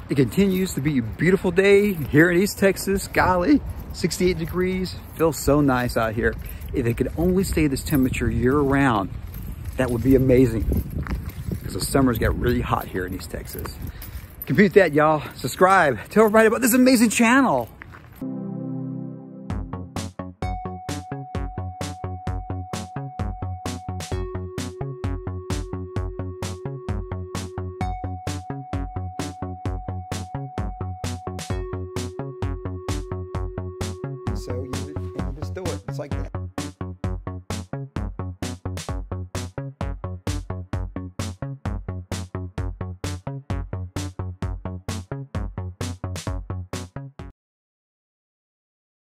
It continues to be a beautiful day here in East Texas. Golly, 68 degrees, feels so nice out here. If it could only stay this temperature year round, that would be amazing. Because the summers get really hot here in East Texas. Compute that, y'all. Subscribe. Tell everybody about this amazing channel. So you just do it. It's like that.